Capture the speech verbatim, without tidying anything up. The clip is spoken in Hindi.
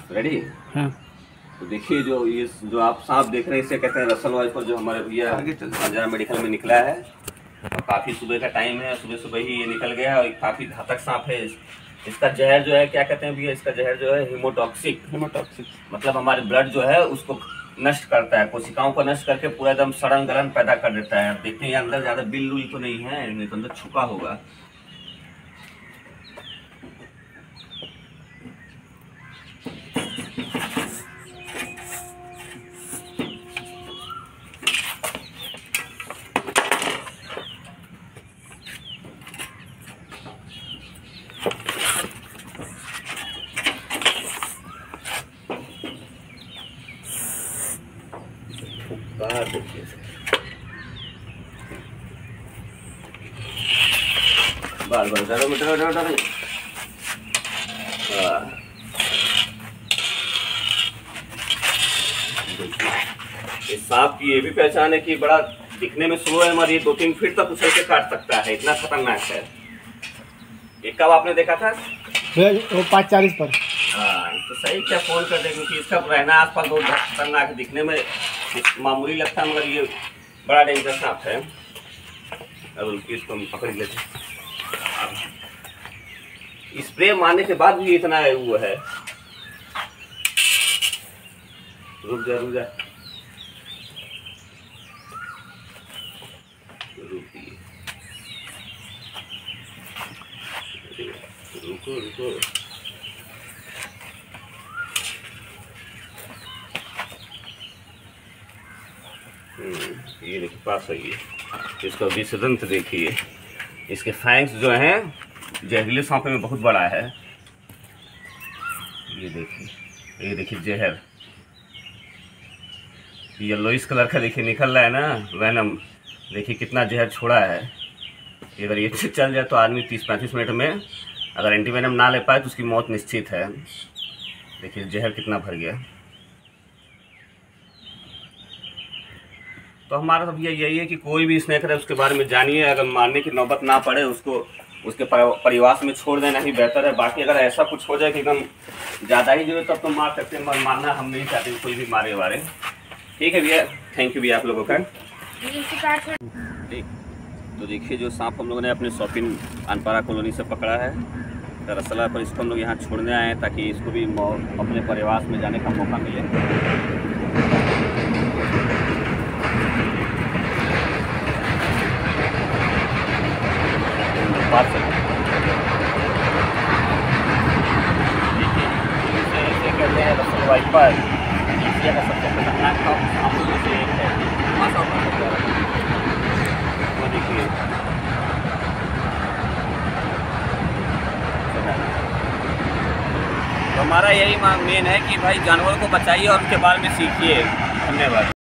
रेडी? हाँ। तो देखिए जो ये जो आप सांप देख रहे हैं इसे कहते हैं रसल वाइपर, जो हमारे भैया पंजाब मेडिकल में निकला है और काफ़ी सुबह का टाइम है, सुबह सुबह ही ये निकल गया और काफ़ी घातक सांप है। इसका जहर जो है क्या कहते हैं भैया, इसका जहर जो है हीमोटॉक्सिक हीमोटॉक्सिक मतलब हमारे ब्लड जो है उसको नष्ट करता है, कोशिकाओं को नष्ट करके पूरा एकदम सड़न गलन पैदा कर देता है। देखते हैं अंदर ज़्यादा बिल उल तो नहीं है, नहीं तो अंदर छुपा होगा। बाहर देखिए बार बार डरो डरो डरो डरो इस सांप की ये भी पहचान है कि बड़ा दिखने में स्लो है, हमारी दो तीन फीट तक उछल के काट सकता है, इतना खतरनाक है। ये कब आपने देखा था? वो पाँच चालीस पर। हाँ तो सही क्या फोन कर दे, क्योंकि इसका रहना आसपास बहुत खतरनाक है, दिखने में मामूली लगता है मगर ये बड़ा डेंजर सांप है। अब इसको हम पकड़ लेते हैं। स्प्रे मारने के बाद भी इतना है वो है। रुक जा रुक जा रुकिए रुको रुको ये देखिए पास है, इसका विसदंत देखिए, इसके फैंक्स जो हैं जहरीले सांपों में बहुत बड़ा है। ये देखिए ये देखिए जहर येलोइस कलर का देखिए निकल रहा है ना वैनम, देखिए कितना जहर छोड़ा है। अगर ये चल जाए तो आदमी तीस पैंतीस मिनट में अगर एंटी वेनम ना ले पाए तो उसकी मौत निश्चित है। देखिए जहर कितना भर गया। तो हमारा तो भैया यही है कि कोई भी स्नेक है उसके बारे में जानिए, अगर मारने की नौबत ना पड़े उसको उसके परिवार में छोड़ देना ही बेहतर है। बाकी अगर ऐसा कुछ हो जाए कि एकदम ज़्यादा ही जो है तब तो मार सकते हैं, मगर मारना हम नहीं चाहते कोई भी मारे वारे। ठीक है भैया, थैंक यू भैया आप लोगों का। ठीक तो देखिए जो सांप हम लोगों ने अपने शॉपिंग अनपारा कॉलोनी से पकड़ा है दरअसल पर, इसको हम लोग यहाँ छोड़ने आए हैं ताकि इसको भी अपने परिवार में जाने का मौका मिले। बात से इसे कहते हैं रसल वाइपर, एशिया का सबसे खतरनाक सांपों में से एक है। तो देखिए तो हमारा यही मेन है कि भाई जानवरों को बचाइए और उनके बारे में सीखिए। धन्यवाद।